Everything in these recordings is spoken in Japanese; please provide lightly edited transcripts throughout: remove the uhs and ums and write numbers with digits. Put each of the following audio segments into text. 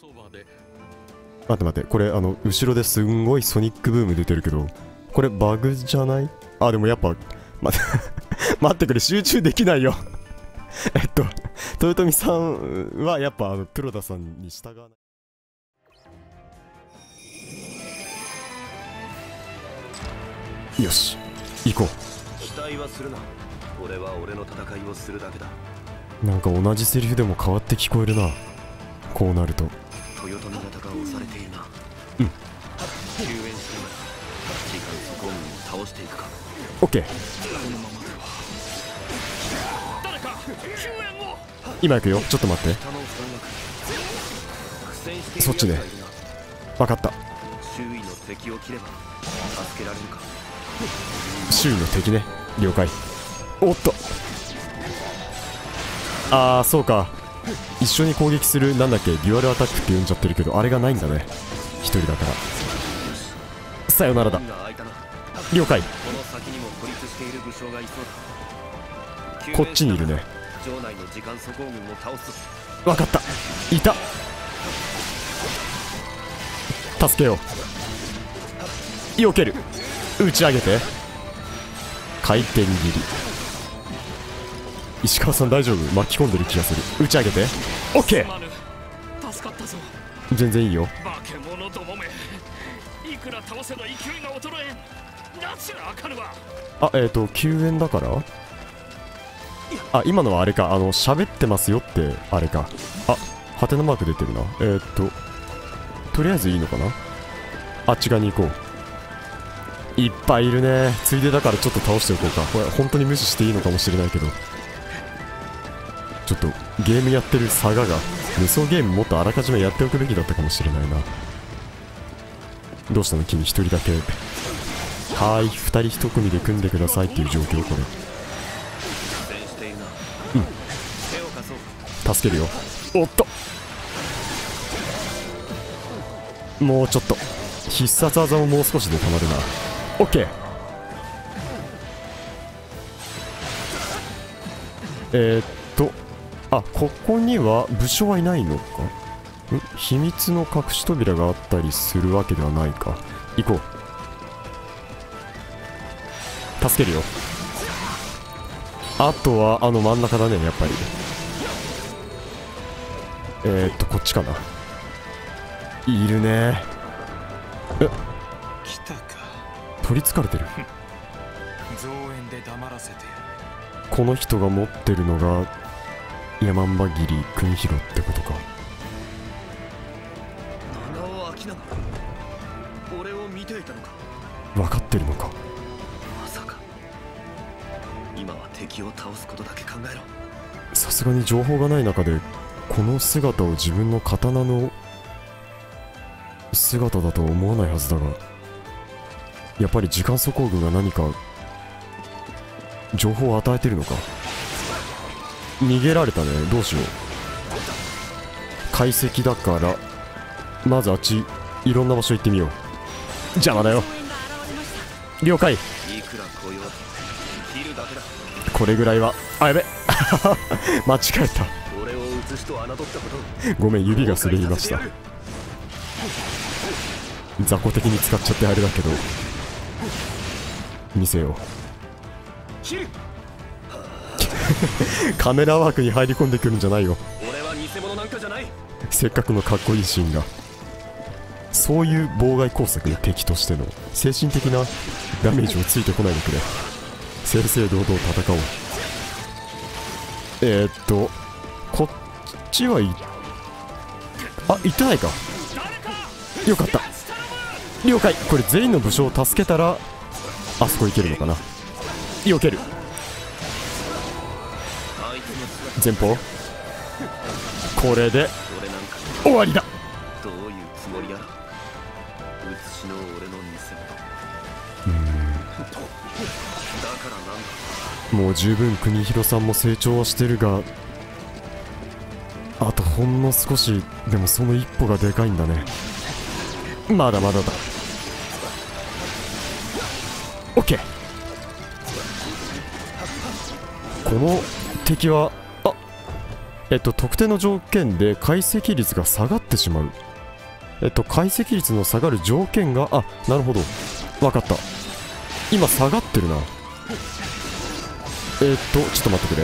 待って待って、これ後ろですんごいソニックブーム出てるけど、これバグじゃない？あ、でもやっぱ、待ってくれ、集中できないよ豊臣さんはやっぱ黒田さんに従わない。よし、行こう。 期待はするな。俺は俺の戦いをするだけだ。 なんか同じセリフでも変わって聞こえるな。こうなると豊臣方が押されているな。 うん。 救援するなら時間そこを倒していくか。 オッケー。 このままでは誰か救援を。 今行くよ、ちょっと待って。そっちで分かった。 周囲の敵を切れば助けられるか。 周囲の敵ね、了解。おっと、ああそうか、一緒に攻撃する、なんだっけ、デュアルアタックって呼んじゃってるけど、あれがないんだね、一人だから。さよならだ。了解。こっちにいるね。分かった、いた。助けよう。避ける、打ち上げて、回転切り。石川さん大丈夫？巻き込んでる気がする。打ち上げて、オッケー。 助かったぞ。 全然いいよ。 化け物どもめ、いくら倒せば勢いが衰えん。夏が明かるわ。 あ、救援だから。あ、今のはあれか、喋ってますよってあれか。あ、ハテナマーク出てるな。とりあえずいいのかな。あっち側に行こう。いっぱいいるね。ついでだからちょっと倒しておこうか。これ本当に無視していいのかもしれないけど、ちょっとゲームやってる差が無双ゲームもっとあらかじめやっておくべきだったかもしれないな。どうしたの君、一人だけ。はーい、二人一組で組んでくださいっていう状況。これ助けるよ。おっと、もうちょっと。必殺技ももう少しでたまるな。オッケー。あ、ここには武将はいないのか。秘密の隠し扉があったりするわけではないか。行こう。助けるよ。あとは真ん中だね、やっぱり。こっちかな。いるね。 来たか。 取りつかれてる。 増援で黙らせてやる。 この人が持ってるのが山姥切国広ってことか。 七尾明長、俺を見ていたのか。 分かってるのか。 まさか今は敵を倒すことだけ考えろ。 さすがに情報がない中でこの姿を自分の刀の姿だとは思わないはずだが、やっぱり時間速攻軍が何か情報を与えてるのか。逃げられたね。どうしよう。解析だからまずあっち、いろんな場所行ってみよう。邪魔だよ。了解。これぐらいは。あ、やべ間違えた。ごめん、指が滑りました。雑魚的に使っちゃってあれだけど、見せよう。カメラワークに入り込んでくるんじゃないよ。せっかくのかっこいいシーンが。そういう妨害工作、敵としての精神的なダメージをついてこないでくれ。正々堂々戦おう。こっちはあ、行ってないか。よかった、了解。これ全員の武将を助けたらあそこ行けるのかな。避ける。前方。これで終わりだ。 どういうつもりやら。写しの俺の偽物。だからなんだ。 もう十分国広さんも成長はしてるが、あとほんの少し。でもその一歩がでかいんだね。まだまだだ。オッケー。この敵は、あ、 特定の条件で解析率が下がってしまう。解析率の下がる条件が、あ、なるほど。わかった。今下がってるな。ちょっと待ってくれ。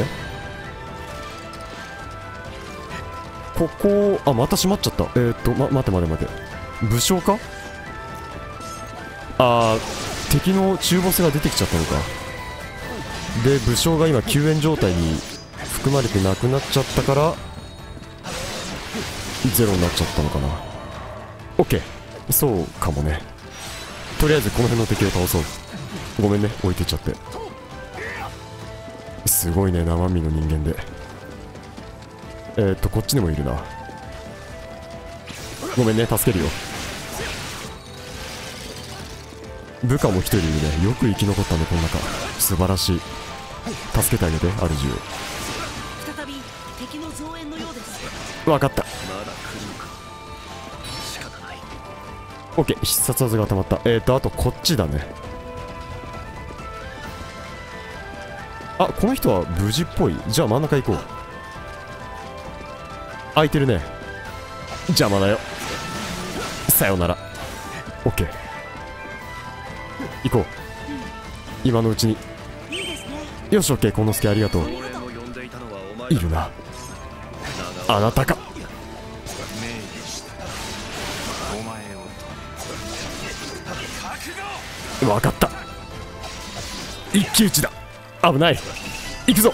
ここ、あ、また閉まっちゃった。待て。武将か？敵の中ボスが出てきちゃったのか。で、武将が今救援状態に含まれてなくなっちゃったからゼロになっちゃったのかな。オッケー、そうかもね。とりあえずこの辺の敵を倒そう。ごめんね、置いてっちゃって。すごいね、生身の人間で。こっちにもいるな。ごめんね、助けるよ。部下も一人いるね。よく生き残ったね、この中。素晴らしい。助けてあげて、主を。 再び敵の増援のようです。 分かった。 まだ来るのか。仕方ない。 オッケー、必殺技が溜まった。あとこっちだね。あ、この人は無事っぽい。じゃあ真ん中行こう。空いてるね。邪魔だよ。さよなら。オッケー、行こう。今のうちに。 いいですね。 よし、オッケー。この助ありがとう。 俺の呼んでいたのはお前いるな。あなたか。 命令したお前を覚悟。 分かった。一騎打ちだ。危ない。行くぞ。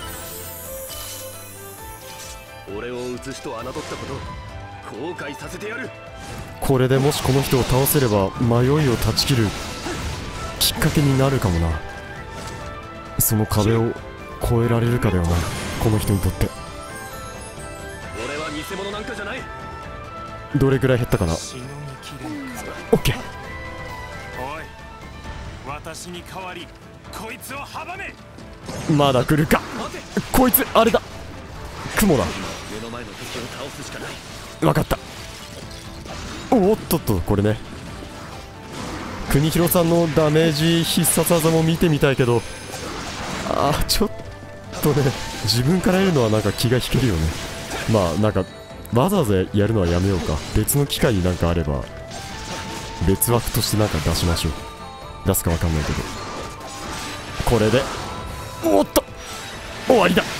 俺を撃つ人を侮ったこと後悔させてやる。 これでもしこの人を倒せれば迷いを断ち切るきっかけになるかもな。その壁を越えられるかだよな、この人にとって。 俺は偽物なんかじゃない。 どれくらい減ったかな。オ死の見きれんか。 ッケー。 おい、私に代わりこいつを阻め。 まだ来るか。こいつあれだ、雲だ。 目の前の敵を倒すしかない。 分かった。おっとっと、これね、国広さんのダメージ必殺技も見てみたいけど、ちょっとね、自分からやるのはなんか気が引けるよね。まあなんかわざわざやるのはやめようか。別の機会になんかあれば別枠としてなんか出しましょう。出すかわかんないけど、これでおっと終わりだ。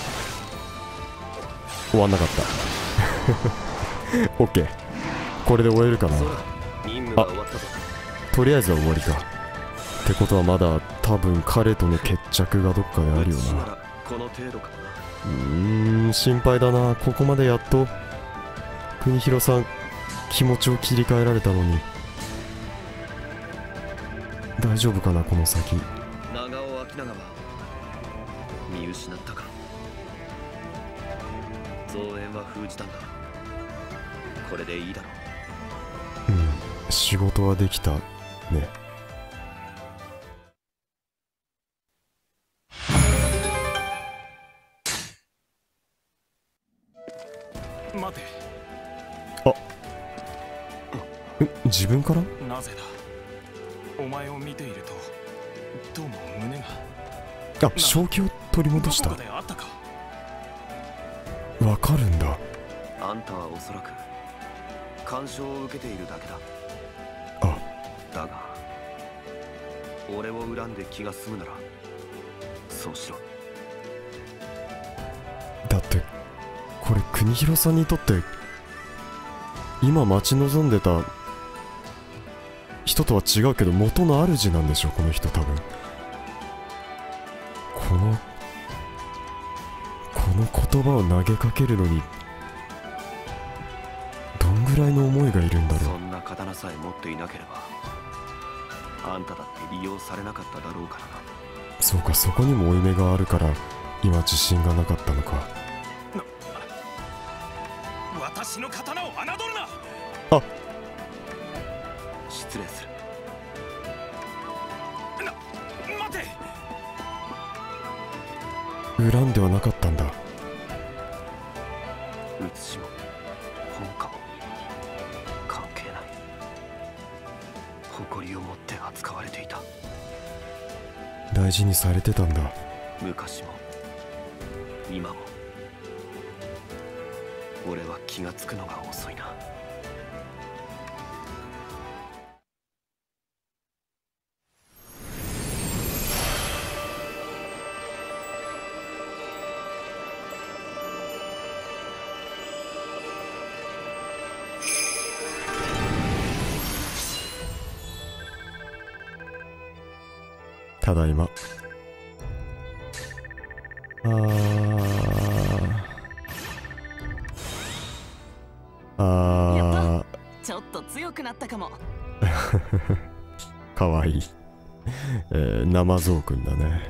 終わんなかったオッケー、これで終えるかな。 任務が終わったぞ。 とりあえずは終わりか。ってことはまだ多分彼との決着がどっかであるよな。 この程度か心配だな。ここまでやっと国広さん気持ちを切り替えられたのに。大丈夫かな、この先。 な。長尾明長は見失ったか。増援は封じたんだ。これでいいだろう。 仕事はできたね。 待て。 自分から？ なぜだ。お前を見ているとどうも胸が。 正気を取り戻した。 どこかであったか。 わかるんだ。 あんたはおそらく干渉を受けているだけだ。だが俺を恨んで気が済むならそうしろ。 だってこれ国広さんにとって今待ち望んでた人とは違うけど元の主なんでしょ、この人多分。この言葉を投げかけるのにどんぐらいの思いがいるんだろう。 そんな刀さえ持っていなければあんただって利用されなかっただろうからな。 そうか、そこにも負い目があるから今自信がなかったのか。 私の刀を侮るな。失礼する。待て。 恨んではなかったんだ。 写しも本家も関係ない。誇りを持って扱われていた。 大事にされてたんだ。 昔も今も俺は気がつくのが遅いな。 ただいま。 ちょっと強くなったかも。 かわいい。生ゾウくんだね。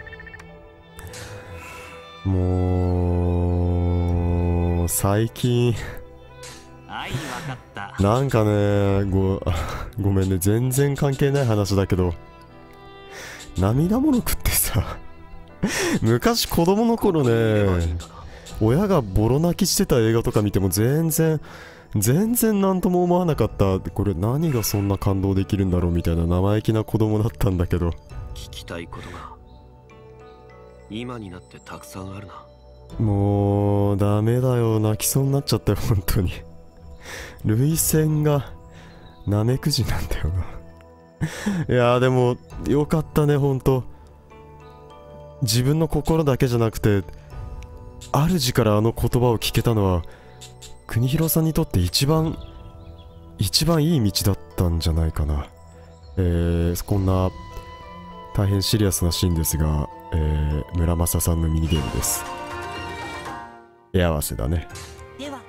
もう最近はい分かった。 なんかね、ごめんね、全然関係ない話だけど、涙もろくってさ昔子供の頃ね、親がボロ泣きしてた映画とか見ても全然何とも思わなかった。これ何がそんな感動できるんだろうみたいな生意気な子供だったんだけど、 聞きたいことが今になってたくさんあるな。 もうダメだよ、泣きそうになっちゃったよ本当に。涙腺がナメクジなんだよないやーでもよかったね、ほんと。自分の心だけじゃなくて主からあの言葉を聞けたのは国広さんにとって一番いい道だったんじゃないかな。こんな大変シリアスなシーンですが、村正さんのミニゲームです。絵合わせだね。 では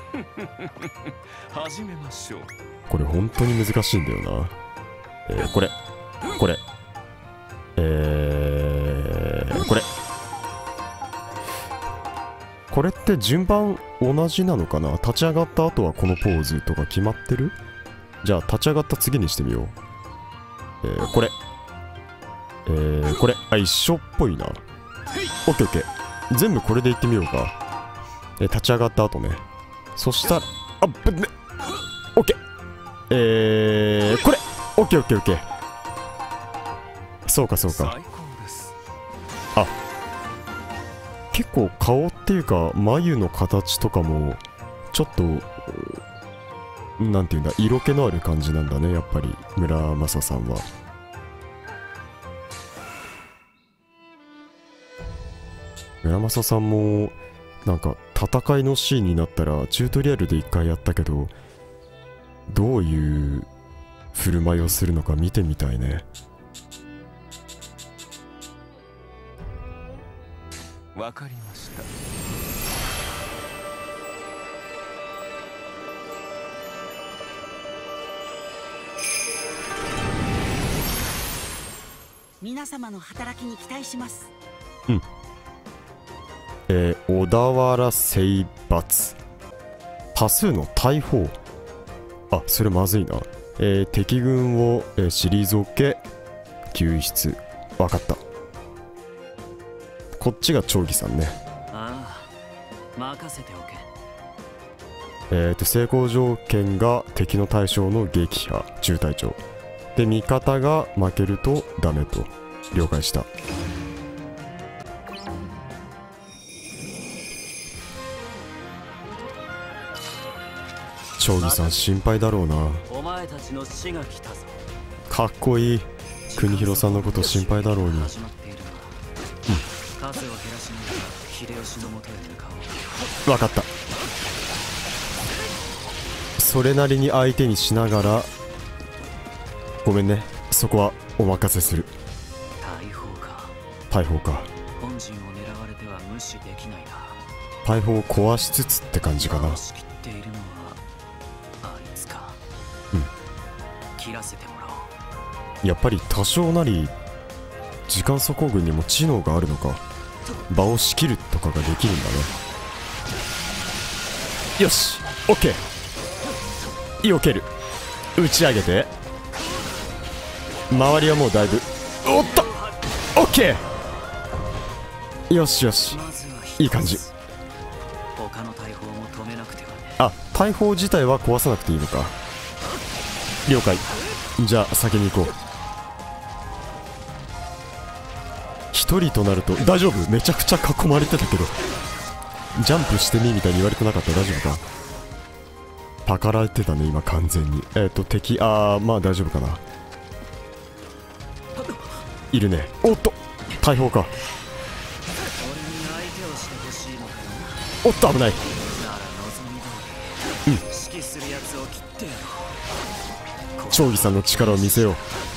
始めましょう。 これ本当に難しいんだよな。これこれって順番同じなのかな。立ち上がった後はこのポーズとか決まってる？じゃあ立ち上がった次にしてみよう。これ一緒っぽいな。オッケーオッケー、全部これでいってみようか。立ち上がった後ね。そしたらオッケーこれオッケーオッケーオッケー。そうかあ、結構顔っていうか眉の形とかもちょっとなんていうんだ、色気のある感じなんだね、やっぱり村正さんは。村正さんもなんか戦いのシーンになったらチュートリアルで1回やったけど、どういう振る舞いをするのか見てみたいね。 わかりました。 皆様の働きに期待します。 小田原征伐、多数の大砲。あ、それまずいな。敵軍を、退け救出。わかった。こっちが長義さんね。 ああ、任せておけ。 成功条件が敵の対象の撃破中隊長で、味方が負けるとダメと。了解した。長義さん心配だろうな。 お前たちの死が来たぞ。 かっこいい。国広さんのこと心配だろうに。 数を減らしながら秀吉のもとへ向かおう。 わかった。それなりに相手にしながら、ごめんね、そこはお任せする。大砲か。 本陣を狙われては無視できないな。 大砲を壊しつつって感じかな。 仕切っているのはあいつか。切らせてもらおう。 やっぱり多少なり時間速攻軍にも知能があるのか。場を仕切るとかができるんだね。よし、オッケー。避ける。打ち上げて。周りはもうだいぶ、おっと、オッケー。よしよし、いい感じ。 他の大砲も止めなくてはね。 あ、大砲自体は壊さなくていいのか。了解。じゃあ先に行こう。一人となると大丈夫。めちゃくちゃ囲まれてたけど。 ジャンプしてみみたいに言われてなかった？大丈夫か？パカられてたね今完全に。敵、まあ大丈夫かな。いるね。おっと大砲か。おっと危ない。長義さんの力を見せよう。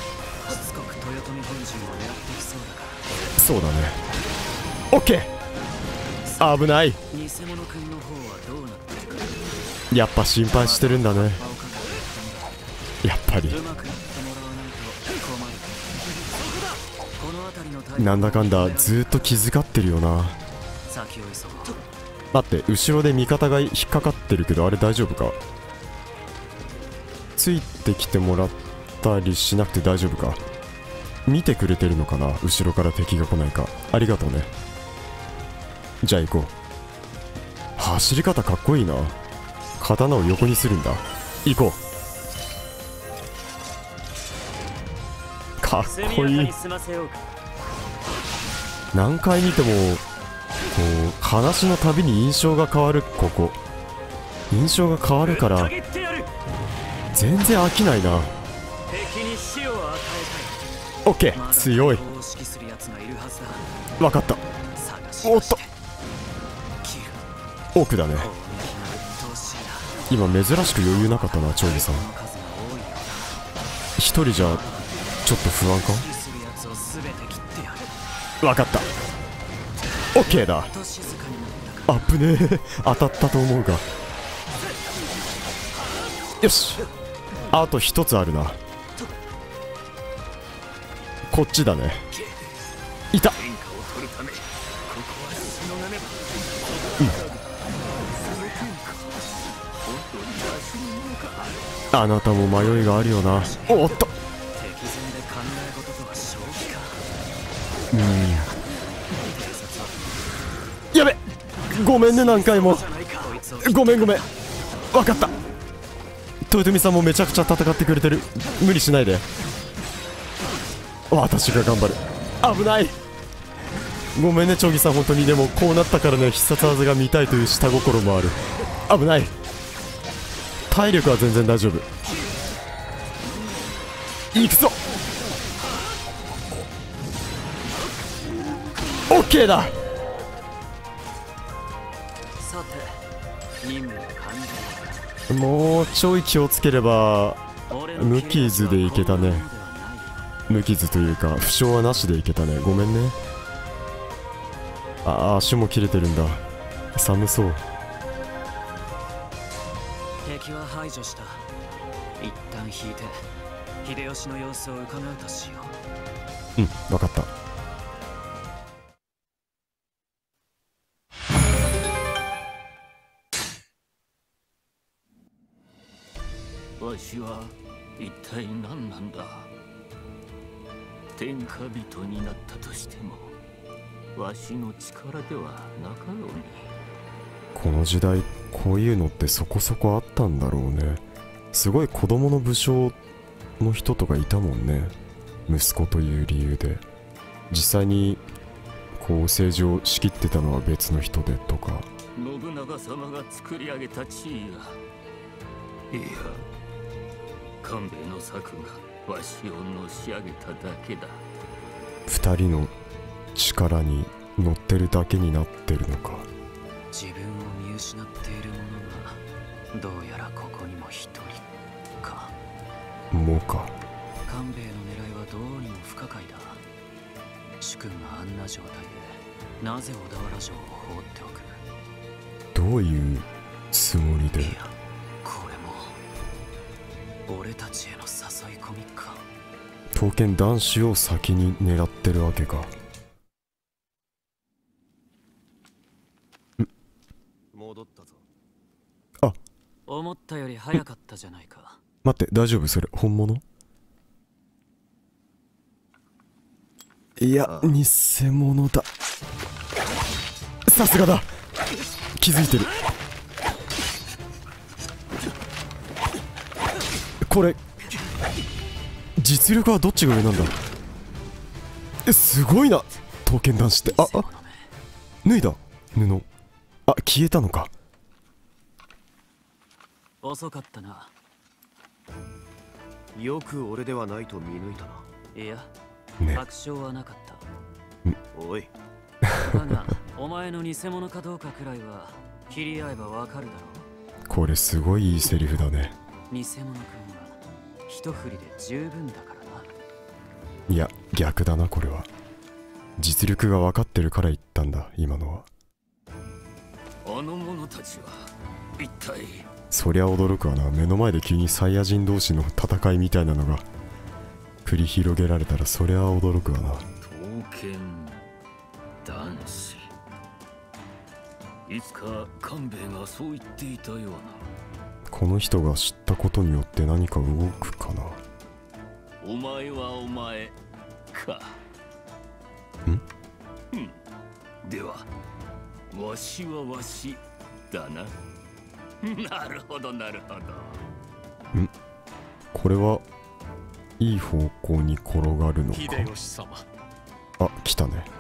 そうだね。オッケー。危ない。やっぱ心配してるんだね。やっぱりなんだかんだずっと気遣ってるよな。待って、後ろで味方が引っかかってるけど、あれ大丈夫か？ついてきてもらったりしなくて大丈夫か？見てくれてるのかな、後ろから敵が来ないか。ありがとうね。じゃあ行こう。走り方かっこいいな。刀を横にするんだ。行こう。かっこいい。何回見てもこう話のたびに印象が変わる。ここ印象が変わるから全然飽きないな。オッケー、強い。分かった。おっと奥だね。今珍しく余裕なかったな、長義さん。一人じゃちょっと不安か？分かった。オッケーだ。あぶねえ当たったと思うが。よし、あと一つあるな。こっちだね。いた。あなたも迷いがあるよな。おっと、やべ、ごめんね、何回もごめん。分かった。豊臣さんもめちゃくちゃ戦ってくれてる。無理しないで。私が頑張る。危ない。ごめんね長義さん、本当に。でもこうなったからね、必殺技が見たいという下心もある。危ない。体力は全然大丈夫。行くぞ。オッケーだ。もうちょい気をつければ無傷でいけたね。無傷というか負傷はなしでいけたね。ごめんね。足も切れてるんだ。寒そう。 敵は排除した。一旦引いて秀吉の様子を伺うとしよう。分かった。 わしは一体何なんだ。天下人になったとしてもわしの力ではなかろうに。 この時代こういうのってそこそこあったんだろうね。すごい子供の武将の人とかいたもんね。息子という理由で。実際にこう政治を仕切ってたのは別の人でとか。 信長様が作り上げた地位が、いや官兵衛の策がわしをのし上げただけだ。 二人の力に乗ってるだけになってるのか。 自分を見失っている者がどうやらここにも一人か。 もか。 官兵衛の狙いはどうにも不可解だ。主君があんな状態でなぜ小田原城を放っておく。 どういうつもりで。 いや、これも俺たちへの誘い込みか。 刀剣男子を先に狙ってるわけか。 戻ったぞ。 あ、 思ったより早かったじゃないか。 待って、大丈夫？それ本物？いや、偽物だ。さすがだ。気づいてる。これ実力はどっちが上なんだ。すごいな刀剣男子って。脱いだ布。 あ、消えたのか。 遅かったな。 よく俺ではないと見抜いたな。 いや、 ね。 確証はなかった。 おい、 だがお前の偽物かどうかくらいは切り合えばわかるだろこれすごいいいセリフだね。 う。偽物くんは一振りで十分だからな。 いや、逆だな、これは。実力が分かってるから言ったんだ、今のは。 あの者たちは一体。 そりゃ驚くわな。目の前で急にサイヤ人同士の戦いみたいなのが繰り広げられたらそりゃ驚くわな。 刀剣男子。いつか官兵衛がそう言っていたような。 この人が知ったことによって何か動くかな。 お前はお前か。ではわしはわしだな。なるほどなるほど。 これはいい方向に転がるのか。 秀吉様、 あ、来たね。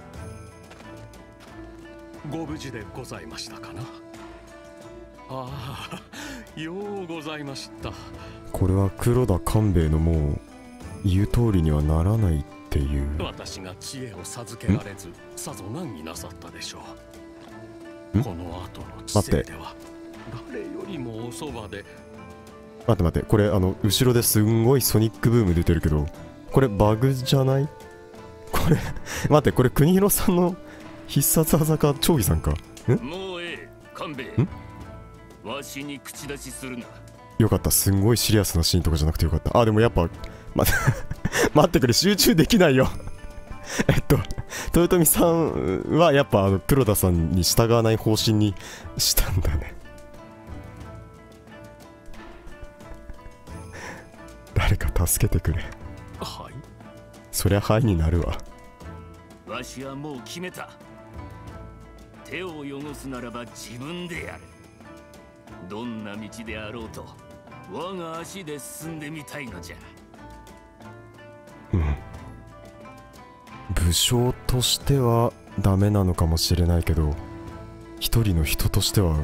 ご無事でございましたかな。ああ、ようございました。 これは黒田官兵衛のもう言う通りにはならないっていう。 私が知恵を授けられずさぞ難儀なさったでしょう。この後の知性では誰よりもおそばで。 待って待って、これ後ろですんごいソニックブーム出てるけど、これバグじゃない？これ待って、これ国広さんの必殺技か長義さんか。 もうええ、官兵衛。わしに口出しするな。 よかった、すんごいシリアスなシーンとかじゃなくてよかった。あ、でもやっぱ待ってくれ、集中できないよ豊臣さんはやっぱ黒田さんに従わない方針にしたんだね。誰か助けてくれ。 はい。 そりゃはいになるわ。 わしはもう決めた。手を汚すならば自分でやる。どんな道であろうと我が足で進んでみたいのじゃ。 武将としてはダメなのかもしれないけど、一人の人としては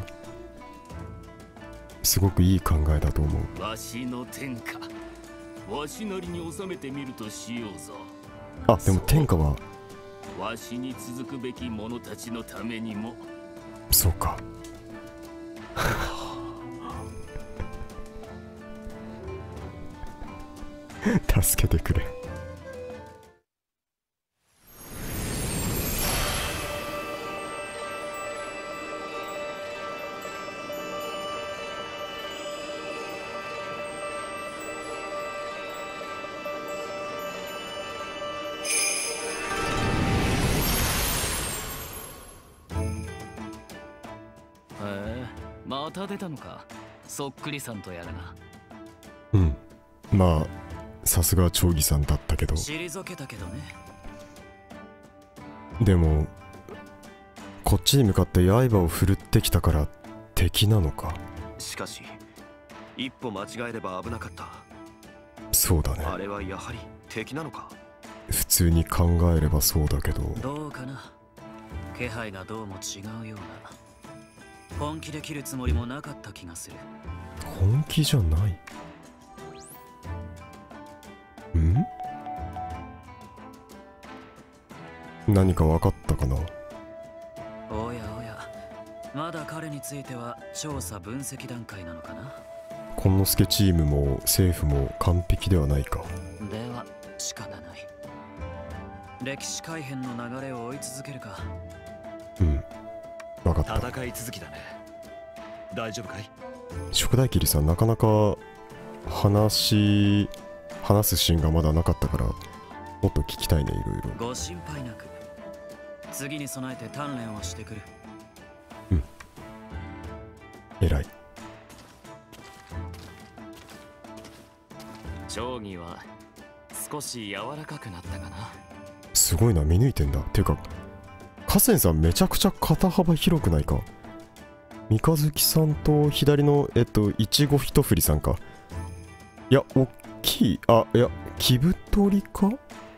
すごくいい考えだと思う。 わしの天下、わしなりに収めてみるとしようぞ。 あ、でも天下はわしに続くべき者たちのためにも。 そうか助けてくれ。 また出たのか、そっくりさんとやらな。 まあさすが長義さんだったけど。 退けたけどね。 でもこっちに向かって刃を振るってきたから敵なのか。 しかし一歩間違えれば危なかった。 そうだね。 あれはやはり敵なのか。 普通に考えればそうだけど。 どうかな。気配がどうも違うような。本気で切るつもりもなかった気がする。 本気じゃない。何か分かったかな。 おやおや、まだ彼については調査分析段階なのかな。 今之助チームも政府も完璧ではないか。 では仕方ない。歴史改変の流れを追い続けるか。 分かった。 戦い続きだね。大丈夫かい？ 食大切さん、なかなか話すシーンがまだなかったからもっと聞きたいね、いろいろ。 ご心配なく。次に備えて鍛錬をしてくる。 偉い。 定規は少し柔らかくなったかな。 すごいな、見抜いてんだ。ていうか河川さんめちゃくちゃ肩幅広くないか。三日月さんと左のいちご一振りさんか。いや、おっきい。あ、いや、木太りか。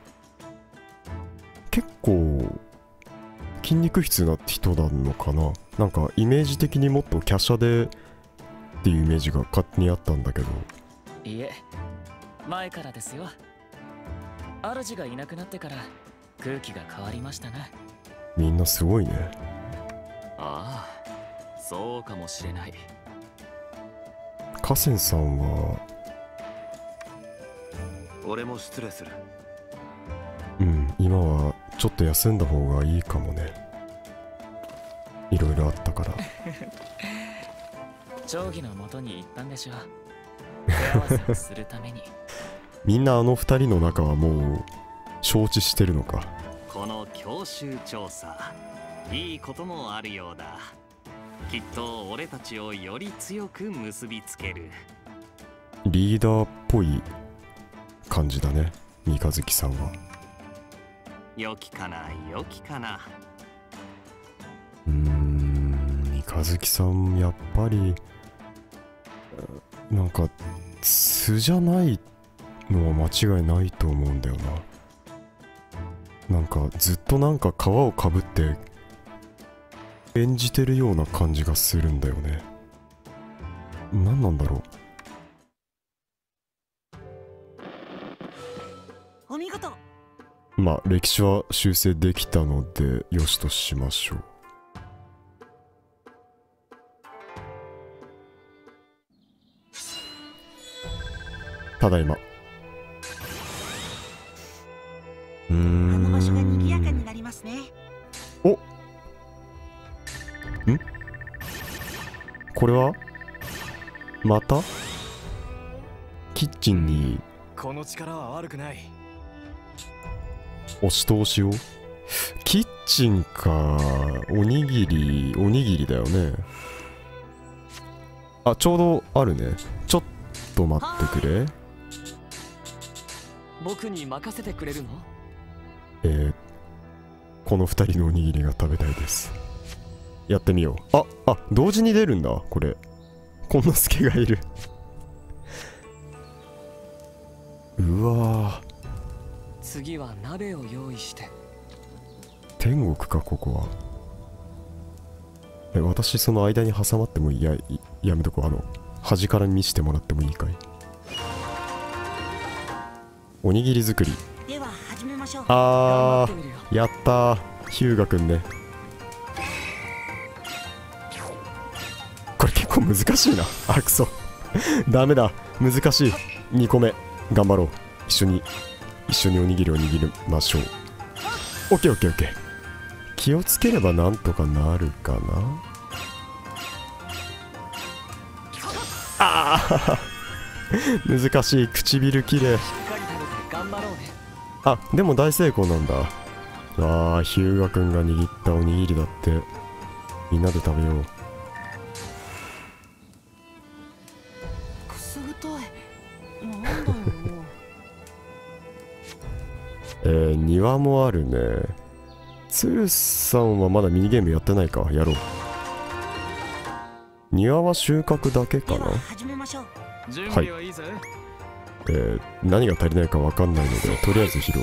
結構筋肉質な人なのかな。 なんかイメージ的にもっと華奢でっていうイメージが勝手にあったんだけど。 いえ、前からですよ。主がいなくなってから空気が変わりましたね。 みんなすごいね。 ああ、そうかもしれない。 河川さんは。 俺も失礼する。 うん、今はちょっと休んだ方がいいかもね。いろいろあったから。 定規の元に行ったんでしょう。手合わせをするために。 みんなあの二人の中はもう承知してるのか。 この教習調査、いいこともあるようだ。きっと俺たちをより強く結びつける。 リーダーっぽい感じだね、三日月さんは。 良きかな、良きかな。 三日月さんやっぱりなんか素じゃないのは間違いないと思うんだよな。なんかずっとなんか皮をかぶって演じてるような感じがするんだよね。何なんだろお見事。 う。まあ歴史は修正できたのでよしとしましょう。ただいま。 あの場所が賑やかになりますね。 お、これはまたキッチンにこの力は悪くない。 押し通しを。キッチンか。おにぎりだよね。あ、ちょうどあるね。ちょっと待ってくれ。 僕に任せてくれるの？ この2人のおにぎりが食べたいです。やってみよう。あ、同時に出るんだこれ。こんなすけがいる。うわー、 次は鍋を用意して。 天国かここは。私その間に挟まってもいい？やめとこう。端から見してもらってもいいかい？おにぎり作り。 では始めましょう。 やったー、ヒューガくんね。これ結構難しいな。くそダメだ、難しい。2個目頑張ろう。一緒におにぎりを握りましょう。オッケーオッケーオッケー。気をつければなんとかなるかな。難しい。唇きれい。でも大成功なんだ。ヒューガくんが握ったおにぎりだって。みんなで食べよう。 くすぐたい。なんだよ。 庭もあるね。鶴さんはまだミニゲームやってないか。やろう。庭は収穫だけかな。 始めましょう。 はい。何が足りないかわかんないのでとりあえず拾おう。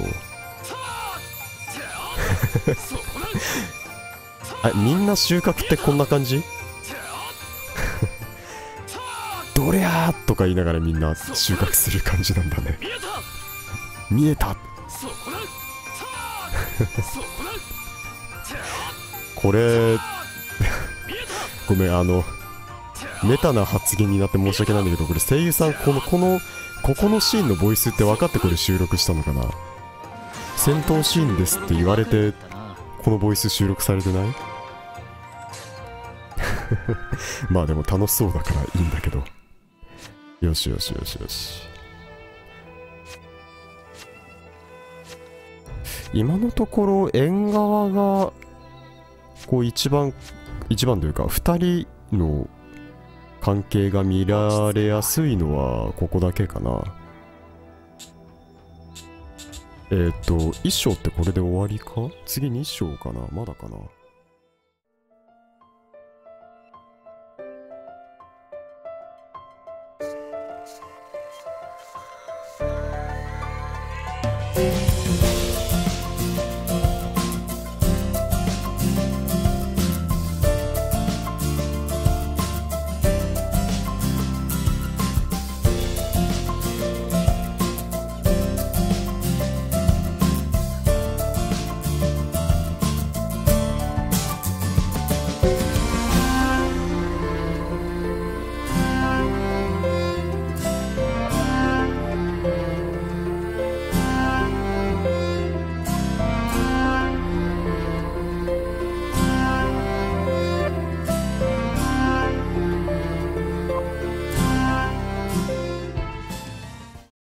みんな収穫ってこんな感じ？どりゃーとか言いながらみんな収穫する感じなんだね。見えた。これごめん、メタな発言になって申し訳ないんだけど、これ声優さんここのシーンのボイスって分かってこれ収録したのかな。戦闘シーンですって言われてこのボイス収録されてない？まあでも楽しそうだからいいんだけど。よし。今のところ縁側がこう一番というか2人の関係が見られやすいのはここだけかな。衣装ってこれで終わりか？次2章かな？まだかな？